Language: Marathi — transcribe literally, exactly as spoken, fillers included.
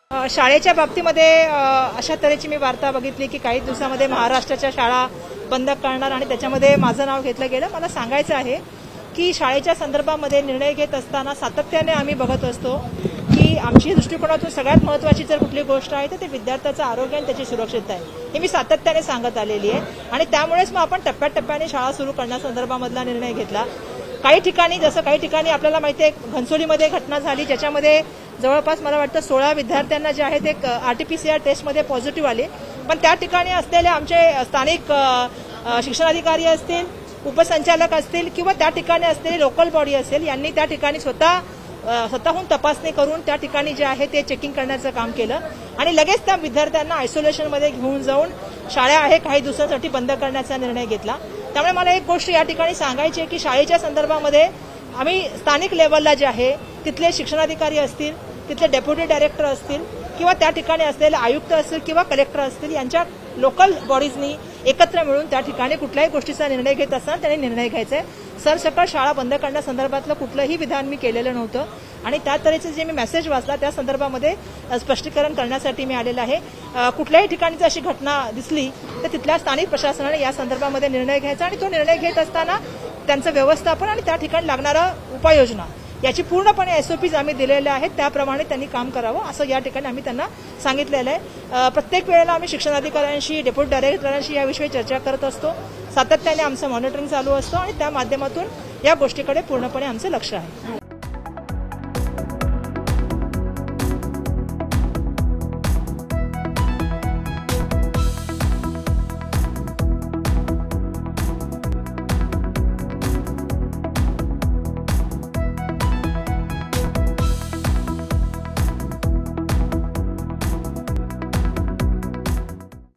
शाळेच्या बाबतीमध्ये अशा तऱ्हेची मी वार्ता बघितली की काही दिवसामध्ये महाराष्ट्राच्या शाळा बंद करणार आणि त्याच्यामध्ये माझं नाव घेतलं गेलं। मला सांगायचं आहे की शाळेच्या संदर्भामध्ये निर्णय घेत असताना सातत्याने आम्ही बघत असतो की आमची दृष्टिकोनातून सगळ्यात महत्त्वाची जर कुठली गोष्ट आहे तर ते विद्यार्थ्याचं आरोग्य आणि त्याची सुरक्षितता आहे, हे मी सातत्याने सांगत आलेली आहे। आणि त्यामुळेच मग आपण टप्प्याटप्प्याने शाळा सुरू करण्यासंदर्भामधला निर्णय घेतला। काही ठिकाणी जसं काही ठिकाणी आपल्याला माहिती आहे घनसोलीमध्ये घटना झाली ज्याच्यामध्ये जवळपास मला वाटतं सोळा विद्यार्थ्यांना जे आहेत एक आरटीपीसीआर टेस्टमध्ये पॉझिटिव्ह आले, पण त्या ठिकाणी असलेले आमचे स्थानिक शिक्षणाधिकारी असतील, उपसंचालक असतील किंवा त्या ठिकाणी असलेली लोकल बॉडी असेल यांनी त्या ठिकाणी स्वतः स्वतःहून तपासणी करून त्या ठिकाणी जे आहे ते चेकिंग करण्याचं काम केलं आणि लगेच त्या विद्यार्थ्यांना आयसोलेशनमध्ये घेऊन जाऊन शाळा आहे काही दिवसांसाठी बंद करण्याचा निर्णय घेतला। त्यामुळे मला एक गोष्ट या ठिकाणी सांगायची आहे की शाळेच्या संदर्भामध्ये आम्ही स्थानिक लेवलला जे आहे तिथले शिक्षणाधिकारी असतील, तिथले डेप्युटी डायरेक्टर असतील किंवा त्या ठिकाणी असलेले आयुक्त असतील किंवा कलेक्टर असतील यांच्या लोकल बॉडीजनी एकत्र मिळून त्या ठिकाणी कुठल्याही गोष्टीचा निर्णय घेत असताना त्यांनी निर्णय घ्यायचा आहे। सरसकट शाळा बंद करण्यासंदर्भातलं कुठलंही विधान मी केलेलं नव्हतं आणि त्या तऱ्हेचे जे मी मेसेज वाचला त्या संदर्भामध्ये स्पष्टीकरण करण्यासाठी मी आलेलं आहे। कुठल्याही ठिकाणी जर अशी घटना दिसली तर तिथल्या स्थानिक प्रशासनाने या संदर्भामध्ये निर्णय घ्यायचा आणि तो निर्णय घेत असताना त्यांचं व्यवस्थापन आणि त्या ठिकाणी लागणारा उपाययोजना याची पूर्णपणे एसओपीज आम्ही दिलेल्या आहेत, त्याप्रमाणे त्यांनी काम करावं असं या ठिकाणी आम्ही त्यांना सांगितलेलं आहे। प्रत्येक वेळेला आम्ही शिक्षणाधिकाऱ्यांशी, डेप्युटी डायरेक्टरांशी याविषयी चर्चा करत असतो, सातत्याने आमचं मॉनिटरिंग चालू असतं आणि त्या माध्यमातून या गोष्टीकडे पूर्णपणे आमचं लक्ष आहे।